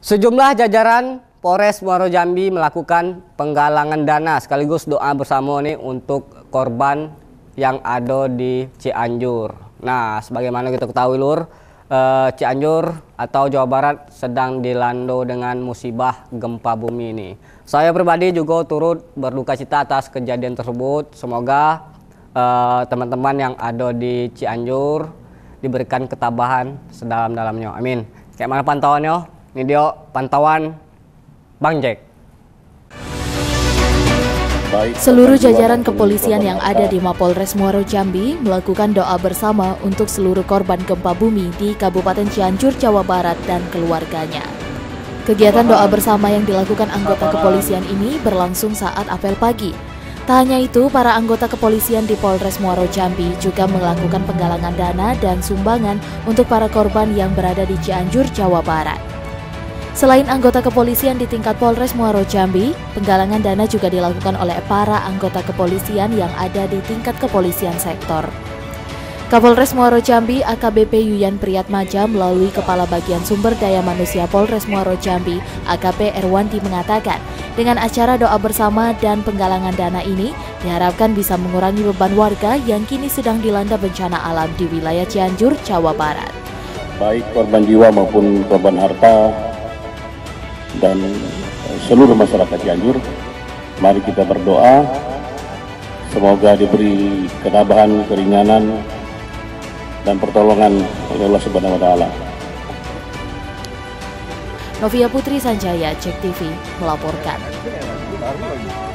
Sejumlah jajaran Polres Muaro Jambi melakukan penggalangan dana sekaligus doa bersama nih untuk korban yang ada di Cianjur. Nah, sebagaimana kita ketahui Lur, Cianjur atau Jawa Barat sedang dilanda dengan musibah gempa bumi ini. Saya pribadi juga turut berduka cita atas kejadian tersebut. Semoga teman-teman yang ada di Cianjur diberikan ketabahan sedalam-dalamnya. Amin. Kayak mana pantauannya? Ini dia pantauan Bang Jack. Seluruh jajaran kepolisian yang ada di Mapolres Muaro Jambi melakukan doa bersama untuk seluruh korban gempa bumi di Kabupaten Cianjur, Jawa Barat dan keluarganya. Kegiatan doa bersama yang dilakukan anggota kepolisian ini berlangsung saat apel pagi. Tak hanya itu, para anggota kepolisian di Polres Muaro Jambi juga melakukan penggalangan dana dan sumbangan untuk para korban yang berada di Cianjur, Jawa Barat. Selain anggota kepolisian di tingkat Polres Muaro Jambi, penggalangan dana juga dilakukan oleh para anggota kepolisian yang ada di tingkat kepolisian sektor. Kapolres Muaro Jambi AKBP Yuyan Priyatmaja melalui Kepala Bagian Sumber Daya Manusia Polres Muaro Jambi AKP Erwanti mengatakan, dengan acara doa bersama dan penggalangan dana ini diharapkan bisa mengurangi beban warga yang kini sedang dilanda bencana alam di wilayah Cianjur, Jawa Barat. Baik korban jiwa maupun korban harta dan seluruh masyarakat Cianjur, mari kita berdoa semoga diberi ketabahan, keringanan dan pertolongan oleh Allah Subhanahu wa taala. Novia Putri Sanjaya, JEK TV melaporkan.